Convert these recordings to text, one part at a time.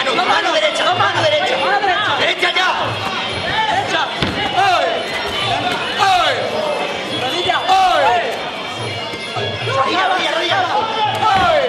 Mano derecha. Mano derecha. Derecha ya. Derecha. ¡Ay! ¡Ay! Rodilla. ¡Ay! Rodilla. ¡Ay!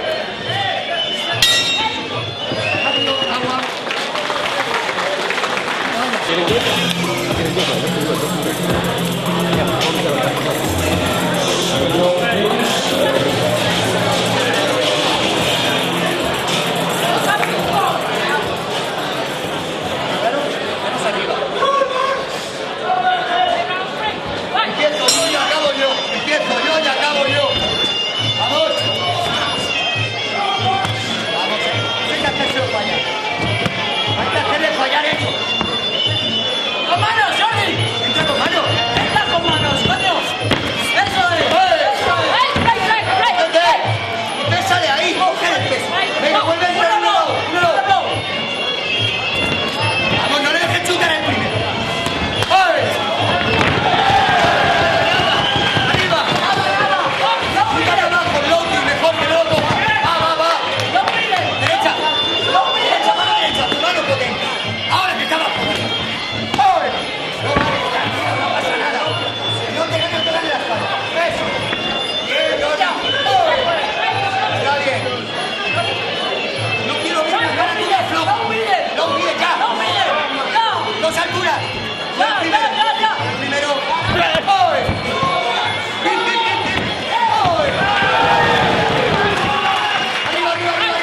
Empiezo yo y acabo yo. Vamos. Hay que hacerlo fallar. Hay que hacerle fallar eso. ¡Con manos, Jordi! Entra con mano. ¡Entra con manos, coño! ¡Eso es! Usted sale ahí, coge el peso. Venga, vuelve a entrar uno. Vamos, no le dejes chutar el primero. ¡Ay! ¡Arriba! ¡Chútale abajo, Loki! Mejor que loco. Va. Derecha. Mano derecha. Tu mano potente. Ahora que está abajo. ¡Ay! No pasa nada. No te ganas de darle la espalda. Eso. Bien, Loki. Está bien. No quiero ver una cara tuya floja. No humilles ya. Dos alturas. El primero. ¡Ay! ¡Bien! ¡Ay! Arriba.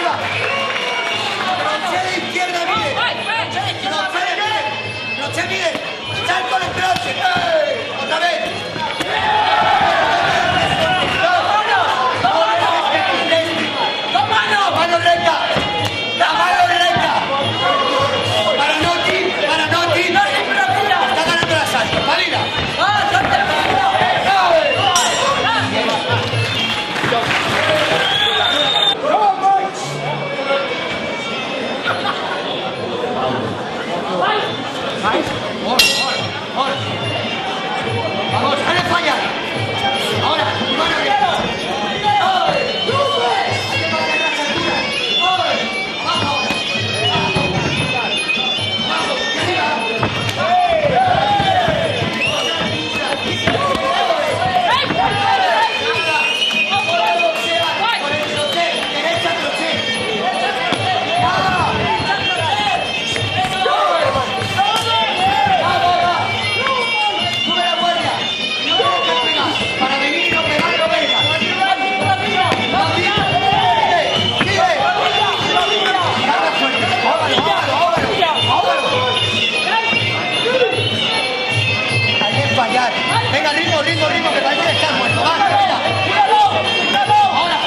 Crochet de izquierda, mide. Crochet, mide. Salto de crochet. ¡Ay! Otra vez. Mano recta. La mano recta. Para Noti. Está ganando el asalto. Valida. Vamos, dale falla. Ahora, mano recta. Sube la guardia. No tienes que pegar. Para venir y no pegar, no venga. Sigue. Carga fuerte. Óvalo. Hay que fallar. Venga, ritmo, que parece que estás muerto. Va, venga. Ahora.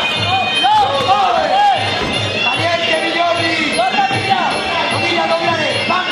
Valiente, mi Jordi. Rodilla, doblale. ¡Bam!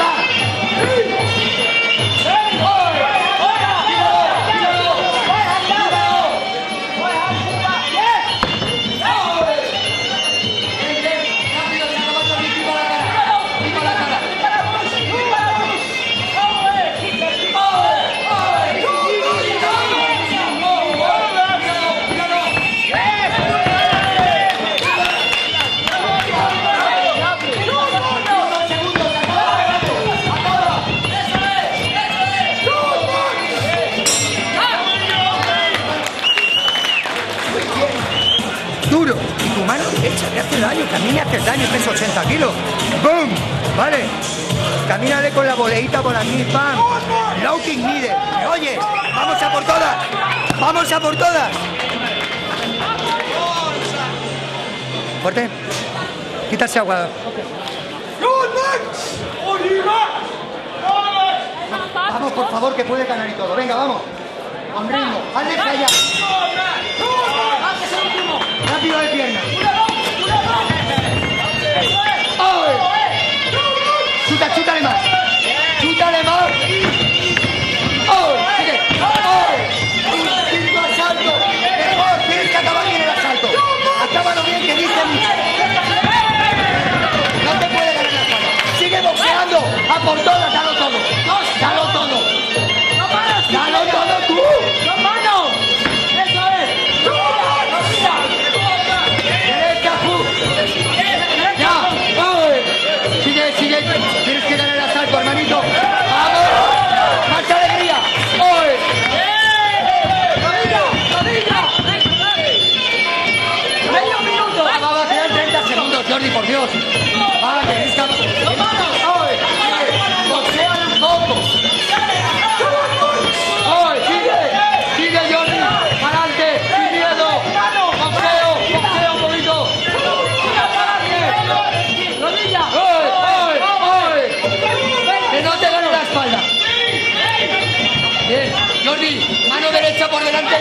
Duro. Y tu mano derecha te hace daño. Camina, hace daño. Peso 80 kilos. ¡Bum! Vale. Camínale con la boleíta por aquí. ¡Pam! Low kick mide. ¿Me oyes? ¡Vamos a por todas! Fuerte. Quítase agua. Vamos, por favor, que puede ganar y todo. Venga, vamos. Con ritmo. Hazle fallar. Rápido de pierna. ¡Ay! Chútale más. ¡Ay! Sigue. ¡Ay! Último asalto. Mejor, tienes que acabar bien el asalto. Acábalo bien, que dice mucho. No te puede ganar la espalda. Sigue boxeando. A por todas, dalo todo. Dalo todo tú. ¡Con manos! ¡Eso es!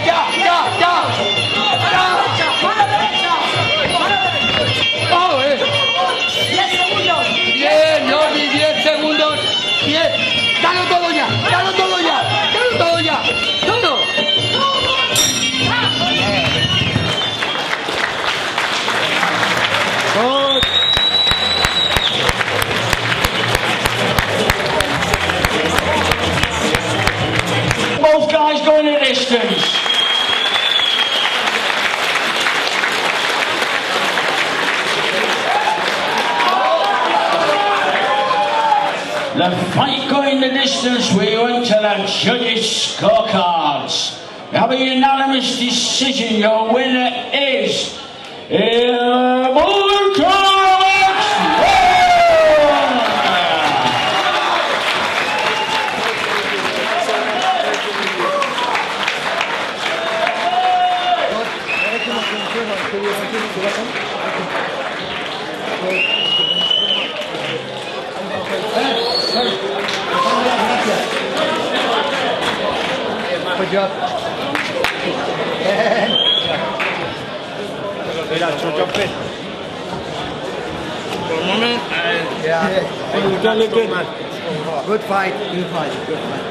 ya, ya, ya. Mano derecha. Oh, 10 segundos. 10, Jordi, 10 segundos. 10. Dalo todo ya, dalo todo ya, dalo todo ya. Todo. Both guys going the distance. The fight going the distance, we went to the judges' scorecards. Now, by unanimous decision, your winner is Good job. For a moment, Yeah. you don't look good. Good fight. Good fight. Good fight.